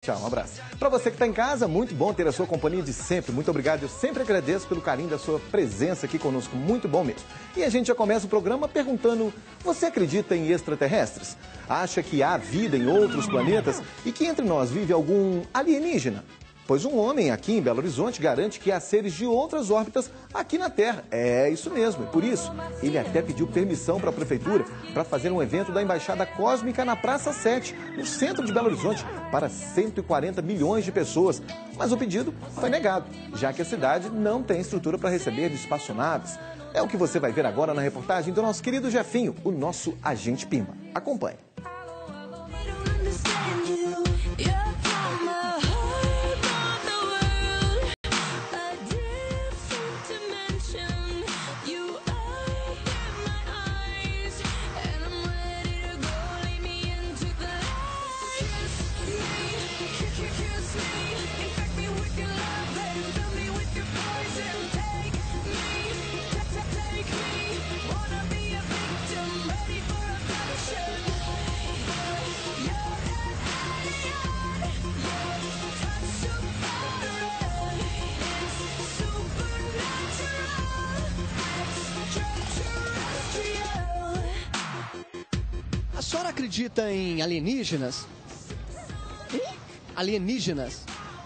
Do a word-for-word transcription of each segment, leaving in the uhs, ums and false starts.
Tchau, um abraço. Para você que está em casa, muito bom ter a sua companhia de sempre. Muito obrigado. Eu sempre agradeço pelo carinho da sua presença aqui conosco. Muito bom mesmo. E a gente já começa o programa perguntando: você acredita em extraterrestres? Acha que há vida em outros planetas e que entre nós vive algum alienígena? Pois um homem aqui em Belo Horizonte garante que há seres de outras órbitas aqui na Terra. É isso mesmo, e por isso ele até pediu permissão para a Prefeitura para fazer um evento da Embaixada Cósmica na Praça sete, no centro de Belo Horizonte, para cento e quarenta milhões de pessoas. Mas o pedido foi negado, já que a cidade não tem estrutura para receber espaçonaves. É o que você vai ver agora na reportagem do nosso querido Jefinho, o nosso agente Pimba. Acompanhe. A senhora acredita em alienígenas? Alienígenas?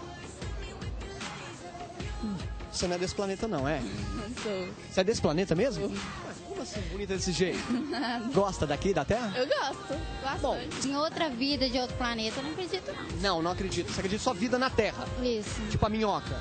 Você não é desse planeta não, é? Não sou. Você é desse planeta mesmo? Mas como assim, bonita desse jeito? Gosta daqui, da Terra? Eu gosto, bastante. Em outra vida de outro planeta, eu não acredito não. Não, não acredito. Você acredita só vida na Terra? Isso. Tipo a minhoca?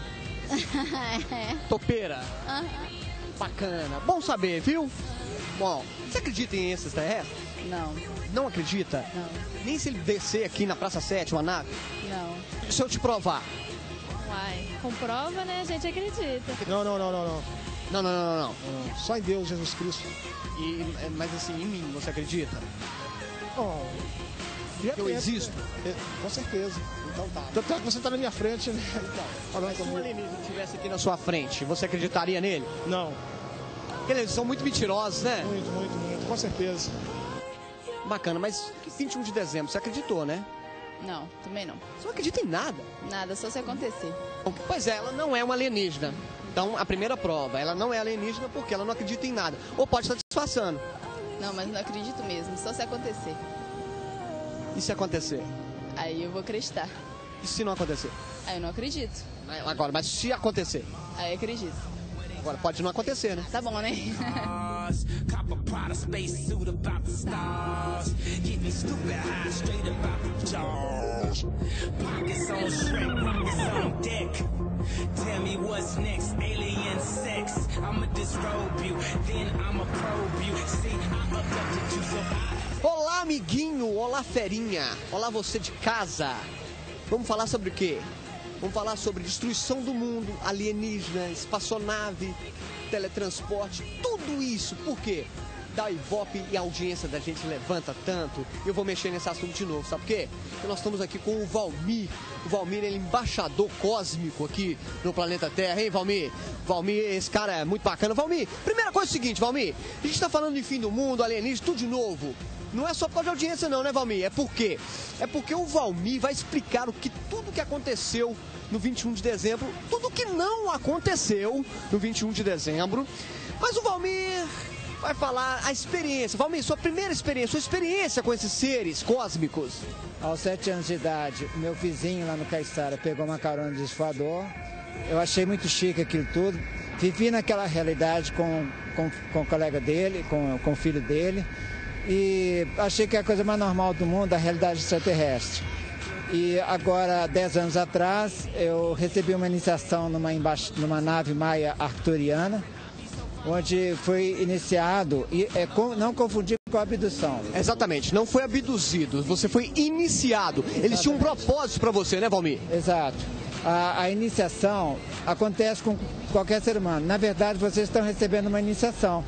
É. Topeira? Aham. Bacana. Bom saber, viu? Bom, você acredita em extraterrestres? Não, Não acredita? não, Nem se ele descer aqui na Praça sete, uma nave? não. Se eu te provar? Uai, comprova, né? A gente acredita. Não, não, não, não, não. Não, não, não, não. Não. Só em Deus, Jesus Cristo. E, mas assim, em mim, você acredita? Bom, Que eu existo? É, com certeza. Então tá. Tanto é que você tá na minha frente, né? Então, Falando mas se um comigo. alienígena estivesse aqui na sua frente, você acreditaria nele? Não, Porque eles são muito mentirosos, né? muito, muito, muito, com certeza. Bacana, mas vinte e um de dezembro, você acreditou, né? Não, também não. Você não acredita em nada. Nada, só se acontecer. Pois é, ela não é uma alienígena. Então, a primeira prova, ela não é alienígena porque ela não acredita em nada. Ou pode estar disfarçando. Não, mas não acredito mesmo, só se acontecer. E se acontecer? Aí eu vou acreditar. E se não acontecer? Aí eu não acredito. Agora, mas se acontecer? Aí eu acredito. Agora, pode não acontecer, né? Tá bom, né? Copper Prada spacesuit about the stars. Get me stupid high straight about the jaws. Pockets on straight, rockets on deck. Tell me what's next, alien sex. I'ma disrobe you, then I'ma probe you. See, I'm abducted you, so I... Olá, amiguinho! Olá, ferinha! Olá, você de casa! Vamos falar sobre o quê? Vamos falar sobre destruição do mundo, alienígena, espaçonave, teletransporte, tudo isso. Por quê? Da Ibope e a audiência da gente levanta tanto. Eu vou mexer nesse assunto de novo, sabe por quê? Porque nós estamos aqui com o Valmir. O Valmir, ele é embaixador cósmico aqui no planeta Terra, hein, Valmir? Valmir, esse cara é muito bacana. Valmir, primeira coisa é o seguinte, Valmir. A gente tá falando de fim do mundo, alienígena, tudo de novo. Não é só por causa de audiência não, né, Valmir? É por quê? É porque o Valmir vai explicar o que tudo que aconteceu no vinte e um de dezembro, tudo que não aconteceu no vinte e um de dezembro. Mas o Valmir vai falar a experiência. Valmir, sua primeira experiência, sua experiência com esses seres cósmicos. Aos sete anos de idade, o meu vizinho lá no Caiçara pegou uma carona de esvoador. Eu achei muito chique aquilo tudo. Vivi naquela realidade com, com, com o colega dele, com, com o filho dele. E achei que é a coisa mais normal do mundo, a realidade extraterrestre. E agora, dez anos atrás, eu recebi uma iniciação numa, embaix... numa nave maia arcturiana, onde foi iniciado, e é, não confundir com a abdução. Exatamente, não foi abduzido, você foi iniciado. Eles tinham um propósito para você, né, Valmir? Exato. A, a iniciação acontece com qualquer ser humano. Na verdade, vocês estão recebendo uma iniciação.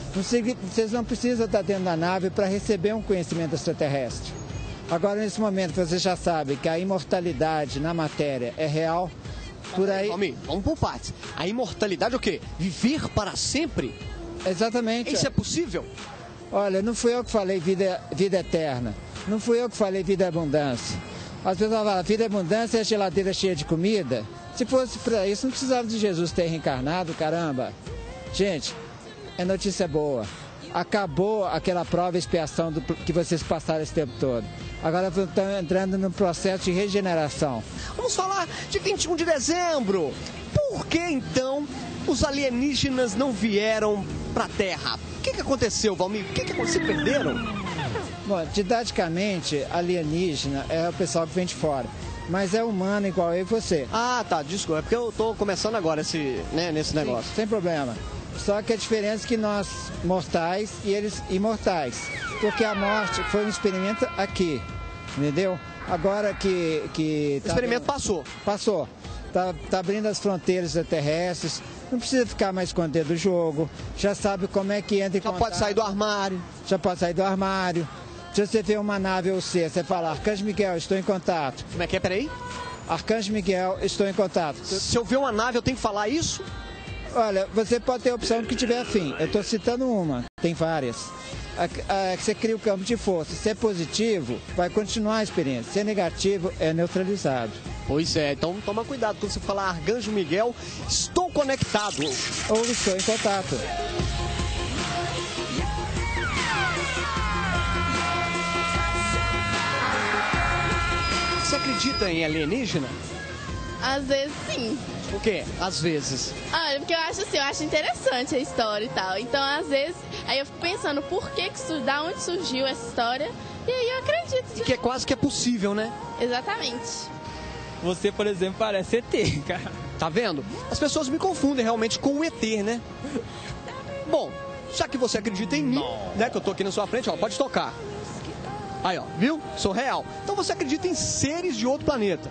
Vocês não precisam estar dentro da nave para receber um conhecimento extraterrestre. Agora, nesse momento, você já sabe que a imortalidade na matéria é real. Por aí... Valmir, vamos por partes. A imortalidade é o quê? Viver para sempre? Exatamente. Isso é possível? Olha, não fui eu que falei vida, vida eterna. Não fui eu que falei vida e abundância. As pessoas falam, a vida é abundância e a geladeira cheia de comida. Se fosse para isso, não precisava de Jesus ter reencarnado, caramba. Gente, é notícia boa. Acabou aquela prova e expiação do, que vocês passaram esse tempo todo. Agora estão entrando num processo de regeneração. Vamos falar de vinte e um de dezembro. Por que então os alienígenas não vieram para a Terra? O que, que aconteceu, Valmir? O que, que aconteceu? Se perderam? Bom, didaticamente, alienígena é o pessoal que vem de fora. Mas é humano igual eu e você. Ah, tá, desculpa. É porque eu tô começando agora esse, né, nesse negócio. Sim, sem problema. Só que a diferença é que nós, mortais, e eles imortais. Porque a morte foi um experimento aqui, entendeu? Agora que... que o experimento tá, passou. Passou. Tá, tá abrindo as fronteiras terrestres, não precisa ficar mais escondido do jogo, já sabe como é que entra em Já contato. pode sair do armário. Já pode sair do armário. Se você vê uma nave ou C, você fala, Arcanjo Miguel, estou em contato. Como é que é? Peraí. Arcanjo Miguel, estou em contato. Se eu ver uma nave, eu tenho que falar isso? Olha, você pode ter a opção que tiver afim. Eu estou citando uma, tem várias. A, a, você cria o campo de força. Se é positivo, vai continuar a experiência. Se é negativo, é neutralizado. Pois é, então toma cuidado quando você falar Arcanjo Miguel, estou conectado. Ou estou em contato. Você acredita em alienígena? Às vezes sim. O quê? Às vezes. Olha, porque eu acho assim, eu acho interessante a história e tal. Então, às vezes, aí eu fico pensando por que que su- da onde surgiu essa história. E aí eu acredito. De... Que é quase que é possível, né? Exatamente. Você, por exemplo, parece E T, cara. Tá vendo? As pessoas me confundem realmente com o E T, né? Bom, já que você acredita em mim, né? Que eu tô aqui na sua frente, ó, pode tocar. Aí, ó, viu? Sou real. Então você acredita em seres de outro planeta?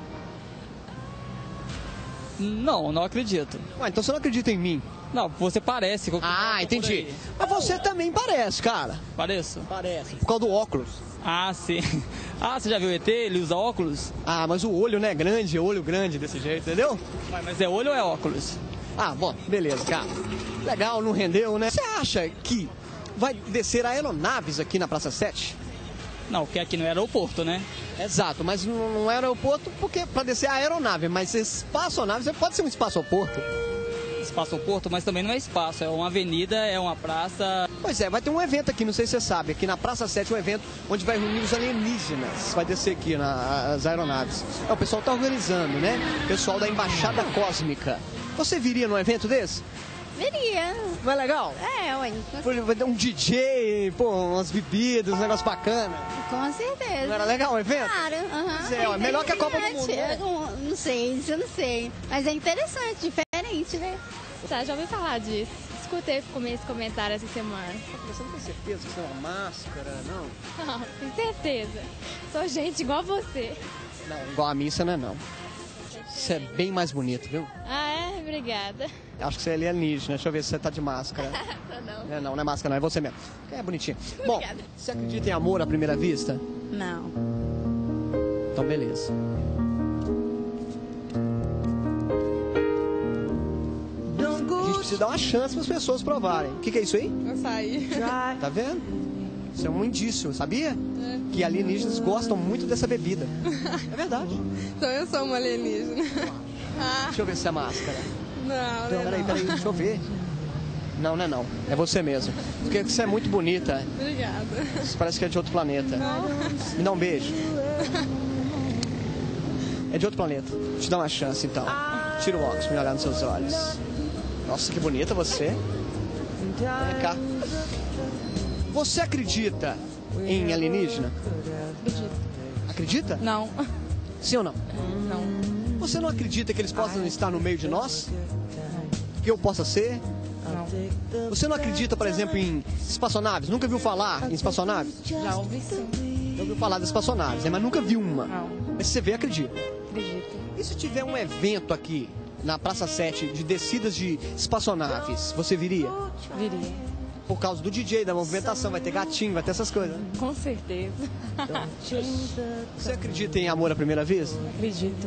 Não, não acredito. Ué, então você não acredita em mim? Não, você parece. com- Ah, por entendi. aí. Mas você também parece, cara. Pareço? Parece. Por causa do óculos. Ah, sim. Ah, você já viu o E T? Ele usa óculos? Ah, mas o olho, né, grande, olho grande desse jeito, entendeu? Mas, mas é olho ou é óculos? Ah, bom, beleza, cara. Legal, não rendeu, né? Você acha que vai descer aeronaves aqui na Praça sete? Não, porque aqui no aeroporto, né? Exato, mas não não é aeroporto porque para descer a aeronave, mas espaçonave pode ser um espaçoporto. Espaço-porto, mas também não é espaço, é uma avenida, é uma praça. Pois é, vai ter um evento aqui, não sei se você sabe, aqui na Praça sete, um evento onde vai reunir os alienígenas. Vai descer aqui na, as aeronaves. É, o pessoal tá organizando, né? O pessoal da Embaixada Cósmica. Você viria num evento desse? Viria. Não é legal? É, ué. Por exemplo, vai ter um D J, pô, umas bebidas, um negócio bacana. Com certeza. Não era legal o evento? Claro, aham. Pois é, ó, melhor que a Copa do Mundo, né? Eu não, não sei, isso eu não sei. Mas é interessante, diferente, né? Tá, já ouvi falar disso. Escutei esse comentário essa semana. Você não tem certeza que isso é uma máscara, não? Não, tenho certeza. Sou gente igual a você. Não, igual a mim você não é não. Você é bem mais bonito, viu? Ah, é? Obrigada. Acho que você é alienígena. Deixa eu ver se você tá de máscara. Não. Não, não, não é máscara, não. É você mesmo. É bonitinho. Bom, Obrigada. você acredita em amor à primeira vista? Não. Então, beleza. A gente precisa dar uma chance para as pessoas provarem. O que, que é isso aí? Açaí. Tá vendo? Isso é um indício, sabia? Que alienígenas gostam muito dessa bebida. É verdade. Então eu sou uma alienígena. Ah, Deixa eu ver se é máscara. não, Então, não, peraí, não. peraí, deixa eu ver. Não, não é não. É você mesmo. Porque você é muito bonita. Obrigada. Você parece que é de outro planeta. Me dá um beijo. É de outro planeta. Te dá uma chance, então. Tira o óculos pra me olhar nos seus olhos. Nossa, que bonita você. Vem cá. Você acredita em alienígena? Acredito. Acredita? Não. Sim ou não? Não. Você não acredita que eles possam estar no meio de nós? Que eu possa ser? Não. Você não acredita, por exemplo, em espaçonaves? Nunca viu falar em espaçonaves? Já ouvi sim. Já ouviu falar de espaçonaves, né? Mas nunca viu uma. Não. Mas se você vê, acredita. Acredito. E se tiver um evento aqui na Praça sete de descidas de espaçonaves, você viria? Viria. Por causa do D J, da movimentação, vai ter gatinho, vai ter essas coisas. Né? Com certeza. Você acredita em amor à primeira vista? Acredito.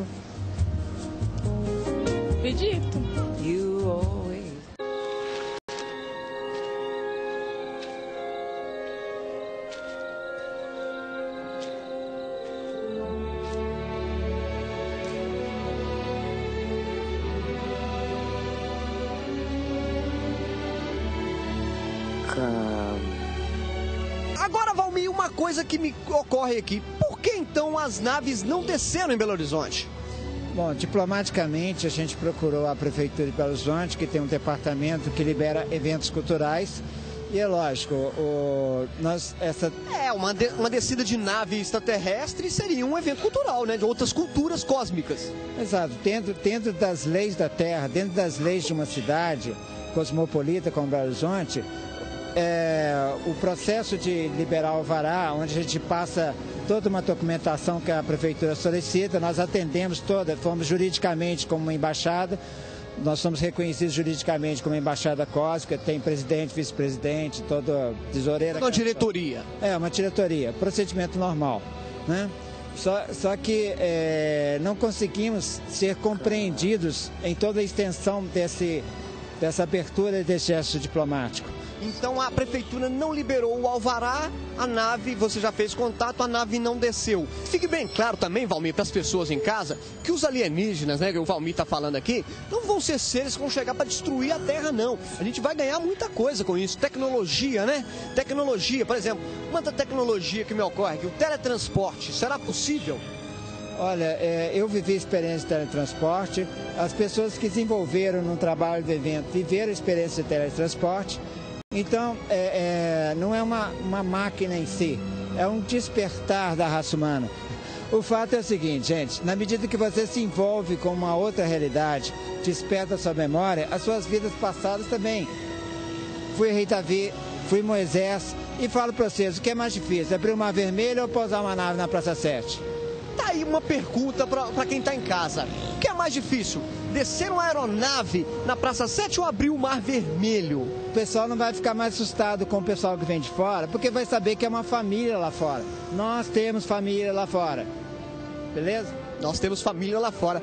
Acredito. Agora, Valmir, uma coisa que me ocorre aqui. Por que então as naves não desceram em Belo Horizonte? Bom, diplomaticamente a gente procurou a Prefeitura de Belo Horizonte, que tem um departamento que libera eventos culturais. E é lógico, o, nós, essa... É, uma, de, uma descida de nave extraterrestre seria um evento cultural, né? De outras culturas cósmicas. Exato. Dentro, dentro das leis da Terra, dentro das leis de uma cidade cosmopolita como Belo Horizonte, é, o processo de liberar o alvará, onde a gente passa toda uma documentação que a Prefeitura solicita, nós atendemos toda, fomos juridicamente como uma embaixada. Nós somos reconhecidos juridicamente como embaixada cósmica, tem presidente, vice-presidente, toda tesoureira. Uma diretoria. É, uma diretoria, procedimento normal, né? Só, só que é, não conseguimos ser compreendidos em toda a extensão desse, dessa abertura desse gesto diplomático. Então a prefeitura não liberou o alvará, a nave, você já fez contato, a nave não desceu. Fique bem claro também, Valmir, para as pessoas em casa, que os alienígenas, né, que o Valmir está falando aqui, não vão ser seres que vão chegar para destruir a Terra, não. A gente vai ganhar muita coisa com isso. Tecnologia, né? Tecnologia, por exemplo, quanta tecnologia que me ocorre aqui, o teletransporte, será possível? Olha, é, eu vivi a experiência de teletransporte, as pessoas que desenvolveram no trabalho do evento viveram a experiência de teletransporte. Então, é, é, não é uma, uma máquina em si, é um despertar da raça humana. O fato é o seguinte, gente, na medida que você se envolve com uma outra realidade, desperta a sua memória, as suas vidas passadas também. Fui Rei Davi, fui Moisés, e falo para vocês, o que é mais difícil, abrir uma vermelha ou pousar uma nave na Praça sete? Tá aí uma pergunta para quem está em casa. O que é mais difícil, descer uma aeronave na Praça sete ou abrir o Mar Vermelho? O pessoal não vai ficar mais assustado com o pessoal que vem de fora, porque vai saber que é uma família lá fora. Nós temos família lá fora, beleza? Nós temos família lá fora.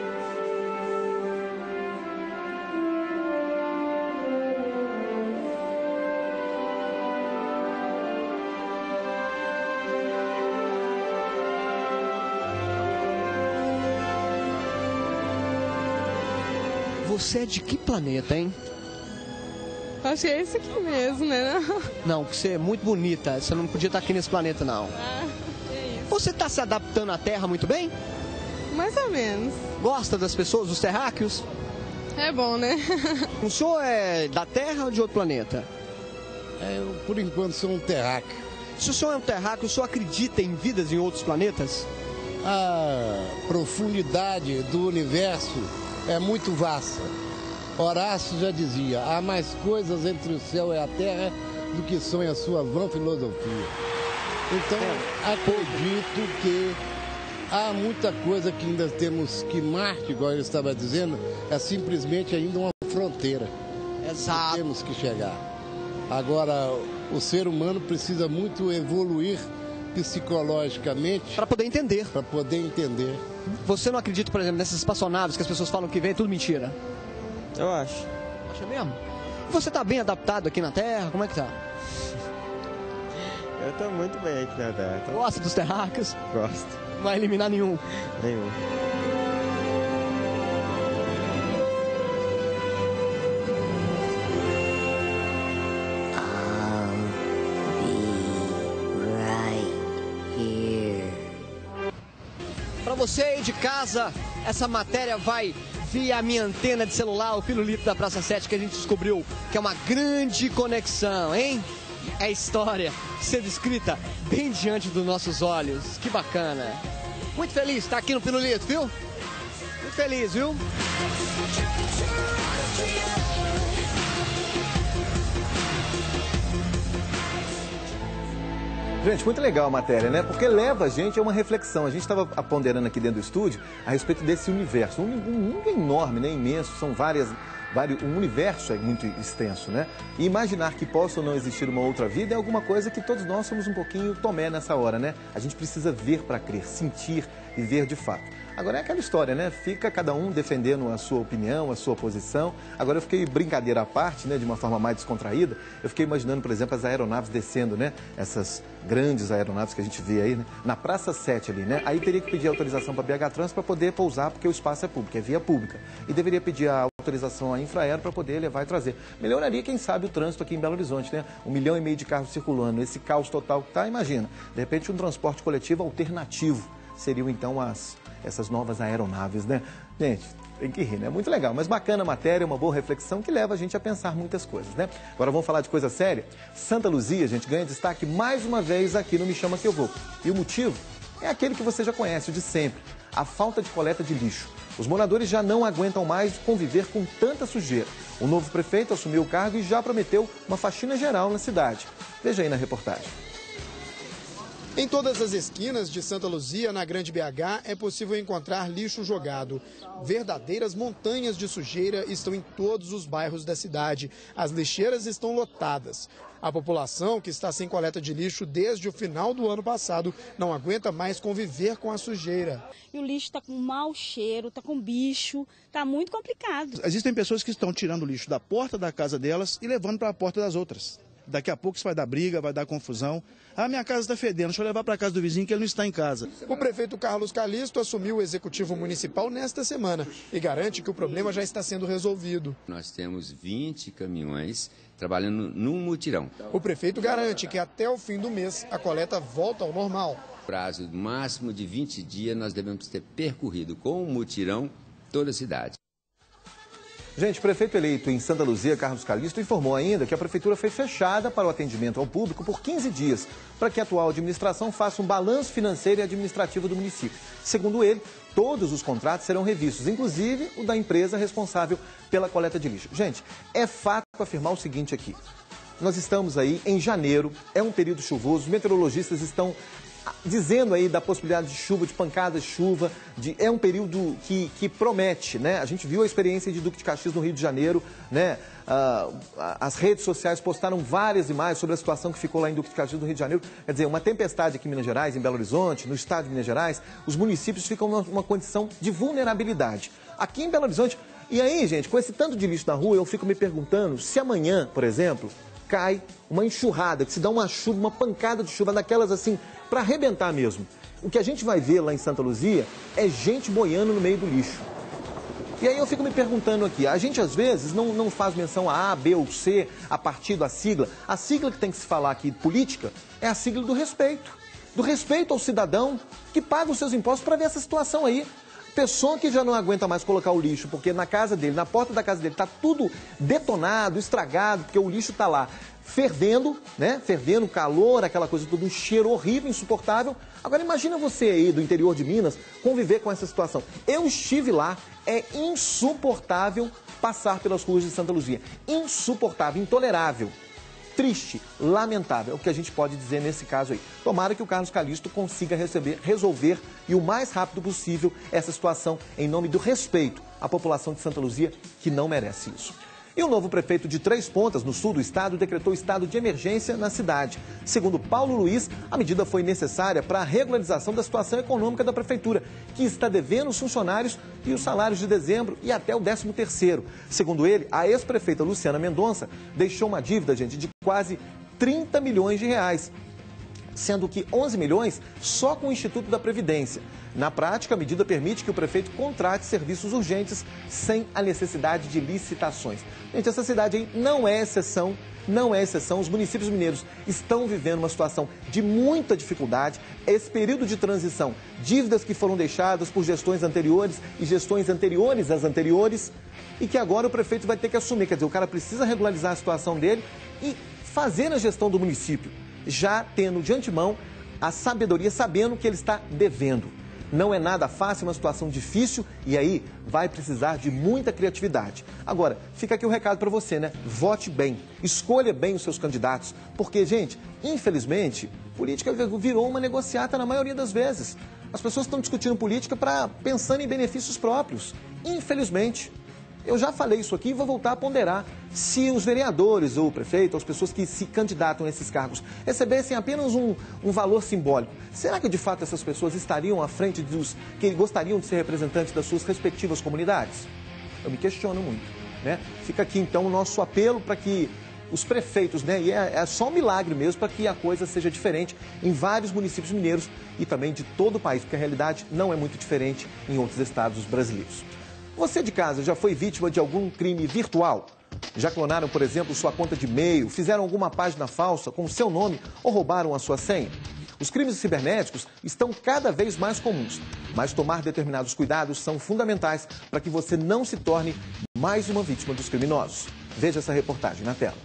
Você é de que planeta, hein? Acho que é esse aqui mesmo, né? Não, não, você é muito bonita. Você não podia estar aqui nesse planeta, não. Ah, é isso. Você está se adaptando à Terra muito bem? Mais ou menos. Gosta das pessoas, dos terráqueos? É bom, né? O senhor é da Terra ou de outro planeta? É, eu, por enquanto, sou um terráqueo. Se o senhor é um terráqueo, o senhor acredita em vidas em outros planetas? A profundidade do universo é muito vasta. Horácio já dizia, há mais coisas entre o céu e a terra do que sonha a sua vã filosofia. Então, é. acredito que há muita coisa que ainda temos que Marte, igual eu estava dizendo, é simplesmente ainda uma fronteira. Exato. Que temos que chegar. Agora, o ser humano precisa muito evoluir psicologicamente. Para poder entender. Para poder entender. Você não acredita, por exemplo, nessas espaçonaves que as pessoas falam que vem, é tudo mentira? Eu acho. Acha mesmo? Você tá bem adaptado aqui na Terra? Como é que tá? Eu tô muito bem aqui na Terra. Tô... Gosta dos terráqueos? Gosto. Não vai eliminar nenhum? Nenhum. Para você aí de casa, essa matéria vai via a minha antena de celular, o pirulito da Praça sete, que a gente descobriu que é uma grande conexão, hein? É história sendo escrita bem diante dos nossos olhos. Que bacana. Muito feliz de estar aqui no pirulito, viu? Muito feliz, viu? Gente, muito legal a matéria, né? Porque leva a gente a uma reflexão. A gente estava ponderando aqui dentro do estúdio a respeito desse universo. Um mundo enorme, né? Imenso, são várias... vários, um universo é muito extenso, né? E imaginar que possa ou não existir uma outra vida é alguma coisa que todos nós somos um pouquinho Tomé nessa hora, né? A gente precisa ver para crer, sentir e ver de fato. Agora é aquela história, né? Fica cada um defendendo a sua opinião, a sua posição. Agora eu fiquei, brincadeira à parte, né? De uma forma mais descontraída, eu fiquei imaginando, por exemplo, as aeronaves descendo, né? Essas grandes aeronaves que a gente vê aí, né? Na Praça sete ali, né? Aí teria que pedir autorização para a B H Trans para poder pousar, porque o espaço é público, é via pública. E deveria pedir a autorização a Infraero para poder levar e trazer. Melhoraria, quem sabe, o trânsito aqui em Belo Horizonte, né? Um milhão e meio de carros circulando, esse caos total que tá, imagina. De repente, um transporte coletivo alternativo seriam, então, as, essas novas aeronaves, né? Gente, tem que rir, né? Muito legal, mas bacana a matéria, uma boa reflexão que leva a gente a pensar muitas coisas, né? Agora vamos falar de coisa séria. Santa Luzia, gente, ganha destaque mais uma vez aqui no Me Chama Que Eu Vou. E o motivo é aquele que você já conhece, o de sempre, a falta de coleta de lixo. Os moradores já não aguentam mais conviver com tanta sujeira. O novo prefeito assumiu o cargo e já prometeu uma faxina geral na cidade. Veja aí na reportagem. Em todas as esquinas de Santa Luzia, na Grande B H, é possível encontrar lixo jogado. Verdadeiras montanhas de sujeira estão em todos os bairros da cidade. As lixeiras estão lotadas. A população, que está sem coleta de lixo desde o final do ano passado, não aguenta mais conviver com a sujeira. E o lixo está com mau cheiro, está com bicho, está muito complicado. Existem pessoas que estão tirando o lixo da porta da casa delas e levando para a porta das outras. Daqui a pouco isso vai dar briga, vai dar confusão. Ah, minha casa está fedendo, deixa eu levar para a casa do vizinho que ele não está em casa. O prefeito Carlos Calisto assumiu o executivo municipal nesta semana e garante que o problema já está sendo resolvido. Nós temos vinte caminhões trabalhando num mutirão. O prefeito garante que até o fim do mês a coleta volta ao normal. Prazo máximo de vinte dias nós devemos ter percorrido com o mutirão toda a cidade. Gente, o prefeito eleito em Santa Luzia, Carlos Calisto, informou ainda que a prefeitura foi fechada para o atendimento ao público por quinze dias, para que a atual administração faça um balanço financeiro e administrativo do município. Segundo ele, todos os contratos serão revistos, inclusive o da empresa responsável pela coleta de lixo. Gente, é fato afirmar o seguinte aqui. Nós estamos aí em janeiro, é um período chuvoso, os meteorologistas estão dizendo aí da possibilidade de chuva, de pancadas de chuva, de, é um período que, que promete, né? A gente viu a experiência de Duque de Caxias no Rio de Janeiro, né? Ah, as redes sociais postaram várias imagens sobre a situação que ficou lá em Duque de Caxias no Rio de Janeiro. Quer dizer, uma tempestade aqui em Minas Gerais, em Belo Horizonte, no estado de Minas Gerais, os municípios ficam numa, numa condição de vulnerabilidade. Aqui em Belo Horizonte, e aí, gente, com esse tanto de lixo na rua, eu fico me perguntando se amanhã, por exemplo, cai uma enxurrada, que se dá uma chuva, uma pancada de chuva daquelas assim, para arrebentar mesmo. O que a gente vai ver lá em Santa Luzia é gente boiando no meio do lixo. E aí eu fico me perguntando aqui, a gente às vezes não, não faz menção a A, B ou C, a partir da sigla. A sigla que tem que se falar aqui, política, é a sigla do respeito. Do respeito ao cidadão que paga os seus impostos para ver essa situação aí. Pessoa que já não aguenta mais colocar o lixo, porque na casa dele, na porta da casa dele, está tudo detonado, estragado, porque o lixo está lá fervendo, né? Fervendo, calor, aquela coisa, tudo um cheiro horrível, insuportável. Agora imagina você aí do interior de Minas conviver com essa situação. Eu estive lá, é insuportável passar pelas ruas de Santa Luzia. Insuportável, intolerável. Triste, lamentável, é o que a gente pode dizer nesse caso aí. Tomara que o Carlos Calisto consiga receber, resolver e o mais rápido possível essa situação em nome do respeito à população de Santa Luzia, que não merece isso. E o novo prefeito de Três Pontas, no sul do estado, decretou estado de emergência na cidade. Segundo Paulo Luiz, a medida foi necessária para a regularização da situação econômica da prefeitura, que está devendo os funcionários e os salários de dezembro e até o décimo terceiro. Segundo ele, a ex-prefeita Luciana Mendonça deixou uma dívida, gente, de quase trinta milhões de reais, sendo que onze milhões só com o Instituto da Previdência. Na prática, a medida permite que o prefeito contrate serviços urgentes sem a necessidade de licitações. Gente, essa cidade aí não é exceção, não é exceção. Os municípios mineiros estão vivendo uma situação de muita dificuldade. Esse período de transição, dívidas que foram deixadas por gestões anteriores e gestões anteriores às anteriores, e que agora o prefeito vai ter que assumir. Quer dizer, o cara precisa regularizar a situação dele e fazer a gestão do município, já tendo de antemão a sabedoria, sabendo que ele está devendo. Não é nada fácil, é uma situação difícil e aí vai precisar de muita criatividade. Agora, fica aqui o recado para você, né? Vote bem, escolha bem os seus candidatos, porque, gente, infelizmente, política virou uma negociata na maioria das vezes. As pessoas estão discutindo política para pensando em benefícios próprios, infelizmente. Eu já falei isso aqui e vou voltar a ponderar. Se os vereadores ou o prefeito, as pessoas que se candidatam a esses cargos, recebessem apenas um, um valor simbólico, será que de fato essas pessoas estariam à frente dos que gostariam de ser representantes das suas respectivas comunidades? Eu me questiono muito, né? Fica aqui então o nosso apelo para que os prefeitos, né? E é, é só um milagre mesmo para que a coisa seja diferente em vários municípios mineiros e também de todo o país, porque a realidade não é muito diferente em outros estados brasileiros. Você de casa já foi vítima de algum crime virtual? Já clonaram, por exemplo, sua conta de e-mail, fizeram alguma página falsa com o seu nome ou roubaram a sua senha? Os crimes cibernéticos estão cada vez mais comuns, mas tomar determinados cuidados são fundamentais para que você não se torne mais uma vítima dos criminosos. Veja essa reportagem na tela.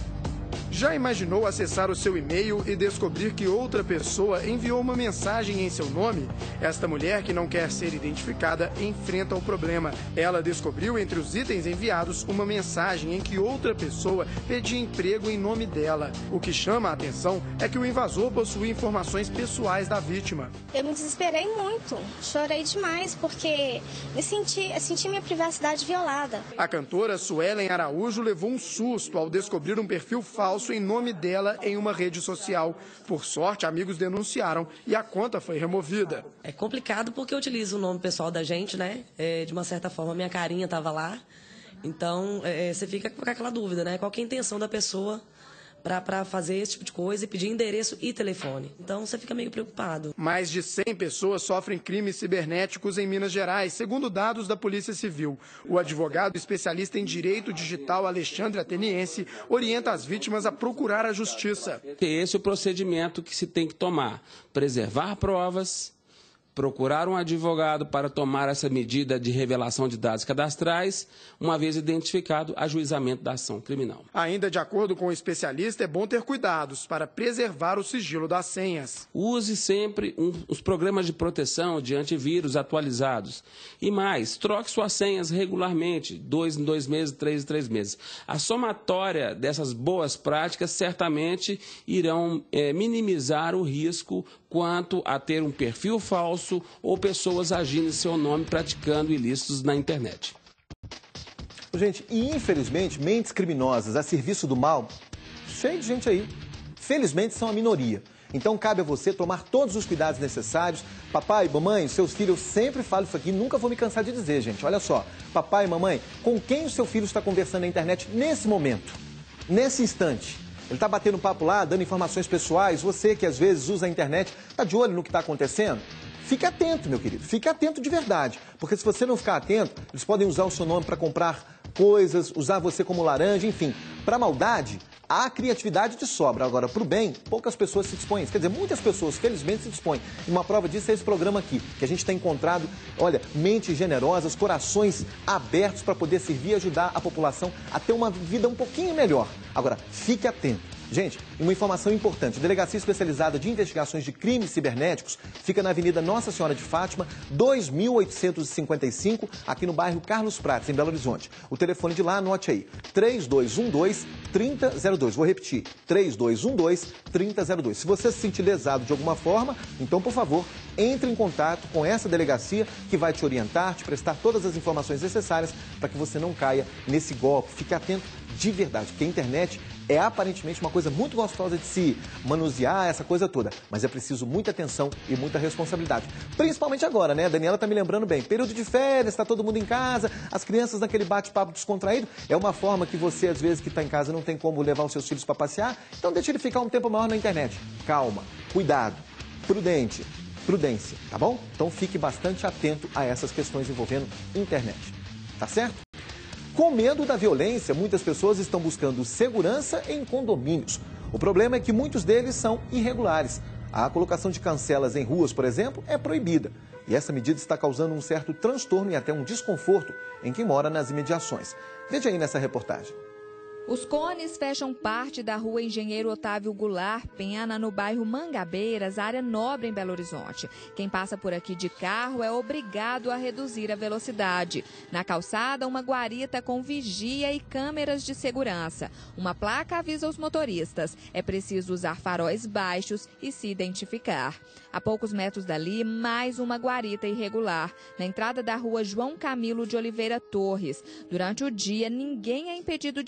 Já imaginou acessar o seu e-mail e descobrir que outra pessoa enviou uma mensagem em seu nome? Esta mulher, que não quer ser identificada, enfrenta o problema. Ela descobriu entre os itens enviados uma mensagem em que outra pessoa pedia emprego em nome dela. O que chama a atenção é que o invasor possuía informações pessoais da vítima. Eu me desesperei muito, chorei demais porque me senti, eu senti minha privacidade violada. A cantora Suelen Araújo levou um susto ao descobrir um perfil falso em nome dela em uma rede social. Por sorte, amigos denunciaram e a conta foi removida. É complicado porque eu utilizo o nome pessoal da gente, né? É, de uma certa forma, minha carinha estava lá. Então, é, você fica com aquela dúvida, né? Qual que é a intenção da pessoa para fazer esse tipo de coisa e pedir endereço e telefone. Então, você fica meio preocupado. Mais de cem pessoas sofrem crimes cibernéticos em Minas Gerais, segundo dados da Polícia Civil. O advogado especialista em direito digital Alexandre Ateniense orienta as vítimas a procurar a justiça. Esse é o procedimento que se tem que tomar. Preservar provas, procurar um advogado para tomar essa medida de revelação de dados cadastrais, uma vez identificado ajuizamento da ação criminal. Ainda de acordo com o especialista, é bom ter cuidados para preservar o sigilo das senhas. Use sempre um, os programas de proteção de antivírus atualizados. E mais, troque suas senhas regularmente, dois em dois meses, três em três meses. A somatória dessas boas práticas certamente irão é, minimizar o risco quanto a ter um perfil falso ou pessoas agindo em seu nome praticando ilícitos na internet. Gente, e infelizmente, mentes criminosas a serviço do mal, cheio de gente aí. Felizmente são a minoria. Então cabe a você tomar todos os cuidados necessários. Papai, mamãe, seus filhos, eu sempre falo isso aqui, nunca vou me cansar de dizer, gente. Olha só, papai, mamãe, com quem o seu filho está conversando na internet nesse momento, nesse instante? Ele está batendo papo lá, dando informações pessoais. Você que às vezes usa a internet, está de olho no que está acontecendo? Fique atento, meu querido. Fique atento de verdade. Porque se você não ficar atento, eles podem usar o seu nome para comprar coisas, usar você como laranja, enfim. Para maldade, há criatividade de sobra. Agora, para o bem, poucas pessoas se dispõem. Quer dizer, muitas pessoas, felizmente, se dispõem. E uma prova disso é esse programa aqui, que a gente tem encontrado, olha, mentes generosas, corações abertos para poder servir e ajudar a população a ter uma vida um pouquinho melhor. Agora, fique atento. Gente, uma informação importante, a Delegacia Especializada de Investigações de Crimes Cibernéticos fica na Avenida Nossa Senhora de Fátima, dois mil oitocentos e cinquenta e cinco, aqui no bairro Carlos Prates, em Belo Horizonte. O telefone de lá, anote aí, três dois um dois, três zero zero dois. Vou repetir, três dois um dois, três zero zero dois. Se você se sentir lesado de alguma forma, então, por favor, entre em contato com essa delegacia que vai te orientar, te prestar todas as informações necessárias para que você não caia nesse golpe. Fique atento de verdade, porque a internet é aparentemente uma coisa muito gostosa de se manusear, essa coisa toda. Mas é preciso muita atenção e muita responsabilidade. Principalmente agora, né? A Daniela está me lembrando bem. Período de férias, está todo mundo em casa, as crianças naquele bate-papo descontraído. É uma forma que você, às vezes, que está em casa, não tem como levar os seus filhos para passear. Então deixa ele ficar um tempo maior na internet. Calma, cuidado, prudente, prudência, tá bom? Então fique bastante atento a essas questões envolvendo internet. Tá certo? Com medo da violência, muitas pessoas estão buscando segurança em condomínios. O problema é que muitos deles são irregulares. A colocação de cancelas em ruas, por exemplo, é proibida. E essa medida está causando um certo transtorno e até um desconforto em quem mora nas imediações. Veja aí nessa reportagem. Os cones fecham parte da rua Engenheiro Otávio Goulart Pena, no bairro Mangabeiras, área nobre em Belo Horizonte. Quem passa por aqui de carro é obrigado a reduzir a velocidade. Na calçada, uma guarita com vigia e câmeras de segurança. Uma placa avisa os motoristas. É preciso usar faróis baixos e se identificar. A poucos metros dali, mais uma guarita irregular, na entrada da rua João Camilo de Oliveira Torres. Durante o dia, ninguém é impedido de entrar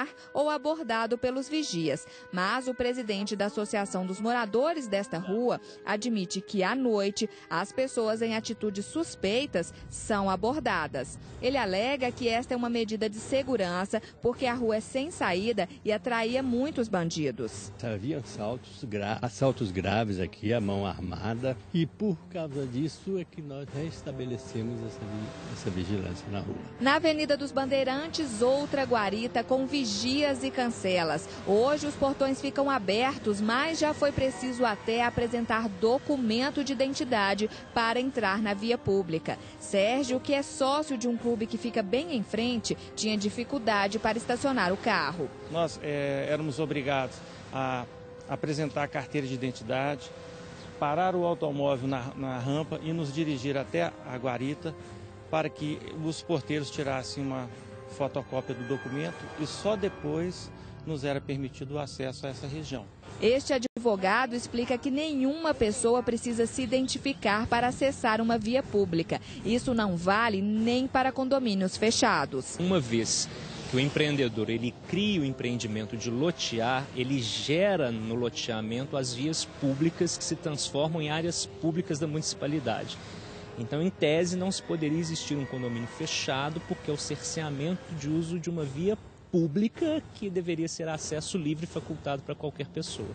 entrar ou abordado pelos vigias. Mas o presidente da Associação dos Moradores desta rua admite que, à noite, as pessoas em atitudes suspeitas são abordadas. Ele alega que esta é uma medida de segurança porque a rua é sem saída e atraía muitos bandidos. Havia assaltos, gra... assaltos graves aqui, a mão armada, e por causa disso é que nós restabelecemos essa, essa vigilância na rua. Na Avenida dos Bandeirantes, outra guarita com vigias e cancelas. Hoje os portões ficam abertos, mas já foi preciso até apresentar documento de identidade para entrar na via pública. Sérgio, que é sócio de um clube que fica bem em frente, tinha dificuldade para estacionar o carro. Nós é, éramos obrigados a apresentar a carteira de identidade, parar o automóvel na, na rampa e nos dirigir até a guarita para que os porteiros tirassem uma fotocópia do documento e só depois nos era permitido o acesso a essa região. Este advogado explica que nenhuma pessoa precisa se identificar para acessar uma via pública. Isso não vale nem para condomínios fechados. Uma vez que o empreendedor ele cria o empreendimento de lotear, ele gera no loteamento as vias públicas que se transformam em áreas públicas da municipalidade. Então, em tese, não se poderia existir um condomínio fechado porque é o cerceamento de uso de uma via pública que deveria ser acesso livre e facultado para qualquer pessoa.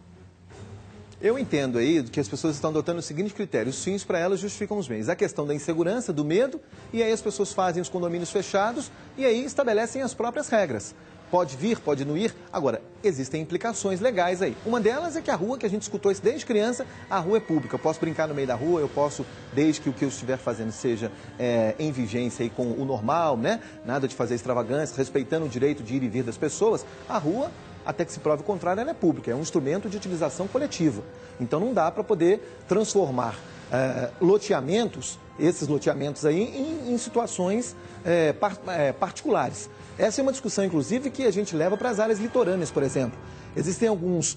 Eu entendo aí que as pessoas estão adotando o seguinte critério: os fins para elas justificam os meios. A questão da insegurança, do medo, e aí as pessoas fazem os condomínios fechados e aí estabelecem as próprias regras. Pode vir, pode não ir. Agora, existem implicações legais aí. Uma delas é que a rua, que a gente escutou isso desde criança, a rua é pública. Eu posso brincar no meio da rua, eu posso, desde que o que eu estiver fazendo seja é, em vigência aí com o normal, né? Nada de fazer extravagância, respeitando o direito de ir e vir das pessoas. A rua, até que se prove o contrário, ela é pública, é um instrumento de utilização coletiva. Então não dá para poder transformar é, loteamentos, esses loteamentos aí, em, em situações é, par, é, particulares. Essa é uma discussão, inclusive, que a gente leva para as áreas litorâneas, por exemplo. Existem alguns...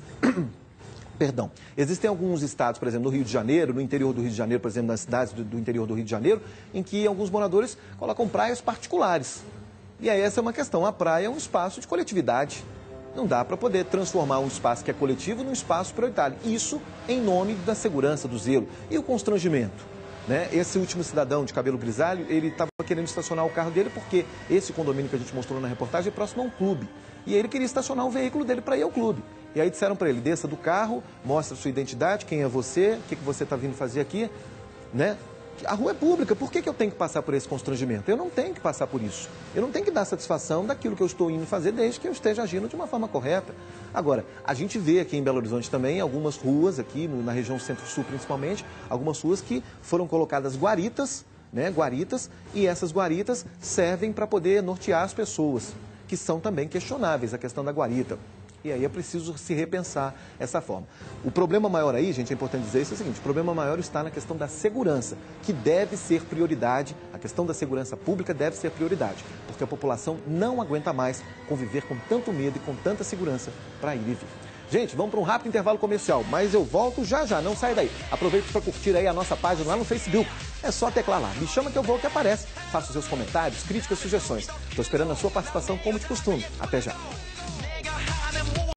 Perdão. Existem alguns estados, por exemplo, no Rio de Janeiro, no interior do Rio de Janeiro, por exemplo, nas cidades do, do interior do Rio de Janeiro, em que alguns moradores colocam praias particulares. E aí essa é uma questão. A praia é um espaço de coletividade. Não dá para poder transformar um espaço que é coletivo num espaço prioritário. Isso em nome da segurança, do zelo. E o constrangimento? Né? Esse último cidadão de cabelo grisalho, ele estava querendo estacionar o carro dele porque esse condomínio que a gente mostrou na reportagem é próximo a um clube. E aí ele queria estacionar o veículo dele para ir ao clube. E aí disseram para ele: desça do carro, mostra a sua identidade, quem é você, o que, que você está vindo fazer aqui, né? A rua é pública, por que, que eu tenho que passar por esse constrangimento? Eu não tenho que passar por isso. Eu não tenho que dar satisfação daquilo que eu estou indo fazer desde que eu esteja agindo de uma forma correta. Agora, a gente vê aqui em Belo Horizonte também algumas ruas, aqui na região centro-sul principalmente, algumas ruas que foram colocadas guaritas, né, guaritas, e essas guaritas servem para poder nortear as pessoas, que são também questionáveis, a questão da guarita. E aí é preciso se repensar essa forma. O problema maior aí, gente, é importante dizer isso, é o seguinte: o problema maior está na questão da segurança, que deve ser prioridade. A questão da segurança pública deve ser prioridade, porque a população não aguenta mais conviver com tanto medo e com tanta segurança para ir e vir. Gente, vamos para um rápido intervalo comercial, mas eu volto já já, não sai daí. Aproveite para curtir aí a nossa página lá no Facebook. É só teclar lá, me chama que eu vou que aparece. Faça os seus comentários, críticas, sugestões. Estou esperando a sua participação como de costume. Até já.